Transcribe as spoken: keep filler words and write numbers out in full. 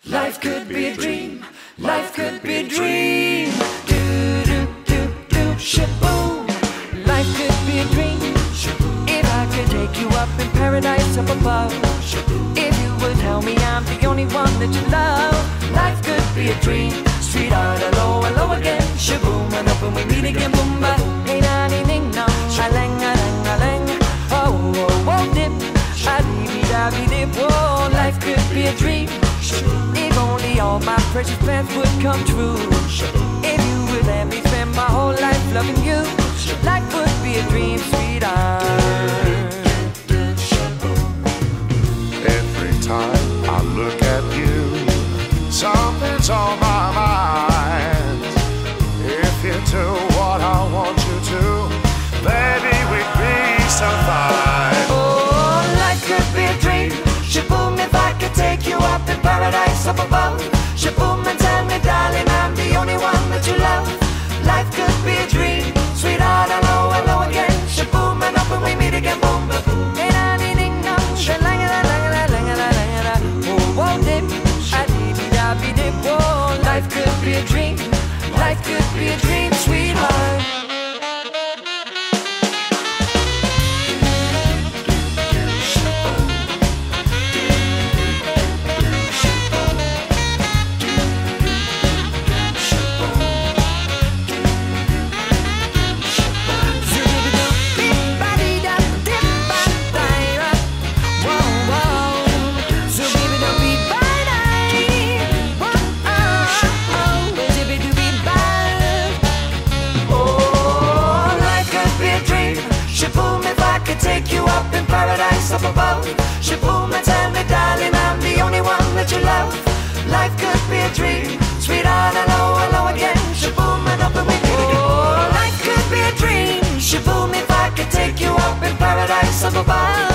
Life could be a dream, life could be a dream. Do do do do shaboom. Life could be a dream. If I could take you up in paradise up above. If you would tell me I'm the only one that you love. Life could be a dream. Sweetheart, hello, hello again. Shaboom, and open we meet again. Boom, ba, hey, na, ding, ding, no. A-lang, a-lang, a-lang. Oh, oh, oh, dip. A-dee-dee-da-dee-dip. Oh, life could be a dream. If only all my precious plans would come true. If you would let me spend my whole life loving you. Life would be a dream, sweetheart. Every time I look at you, something's on my mind. If you do what I want you to, baby, we'd be so fine. Oh, life could be a dream. Shaboom, if I could take you up in paradise up above. Shaboom, and tell me, darling, I'm the only one that you love. Life could be a dream. Sweetheart, hello, hello again. Shaboom, and up when we meet again. Boom, ba, boom. Hey, da, ding, ding, no. Da, lang, da, lang, da, lang, da, lang, da. Oh, oh, dip. A-dee-dee-da-dee-dip. Oh, life could be a dream. Life could be a dream, sweetheart. Take you up in paradise up above. Shaboom, and tell me, darling, I'm the only one that you love. Life could be a dream. Sweetheart, hello, hello again. Shaboom, and up and we meet again. Oh, life could be a dream. Shaboom, if I could take you up in paradise up above.